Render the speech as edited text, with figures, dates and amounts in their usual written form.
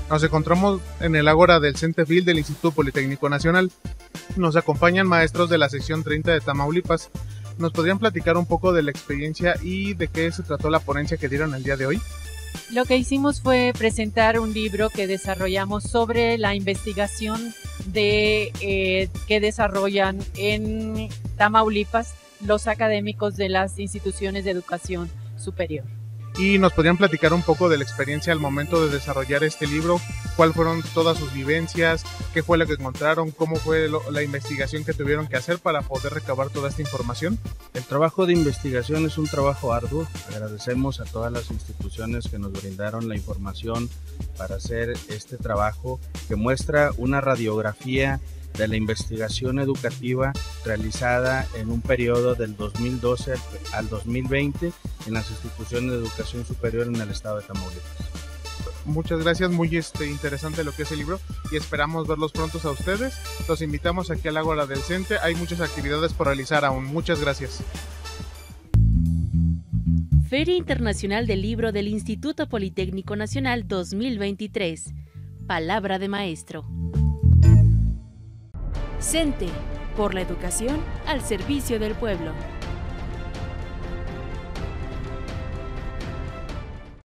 Nos encontramos en el Ágora del Centefil del Instituto Politécnico Nacional. Nos acompañan maestros de la sección 30 de Tamaulipas. ¿Nos podrían platicar un poco de la experiencia y de qué se trató la ponencia que dieron el día de hoy? Lo que hicimos fue presentar un libro que desarrollamos sobre la investigación que desarrollan en Tamaulipas los académicos de las instituciones de educación superior. Y nos podrían platicar un poco de la experiencia al momento de desarrollar este libro, cuáles fueron todas sus vivencias, qué fue lo que encontraron, cómo fue la investigación que tuvieron que hacer para poder recabar toda esta información. El trabajo de investigación es un trabajo arduo. Agradecemos a todas las instituciones que nos brindaron la información para hacer este trabajo que muestra una radiografía de la investigación educativa realizada en un periodo del 2012 al 2020 en las instituciones de educación superior en el estado de Tamaulipas. Muchas gracias, muy interesante lo que es el libro y esperamos verlos pronto a ustedes. Los invitamos aquí al Ágora del Cente, hay muchas actividades por realizar aún. Muchas gracias. Feria Internacional del Libro del Instituto Politécnico Nacional 2023. Palabra de maestro. CENTE, por la educación al servicio del pueblo.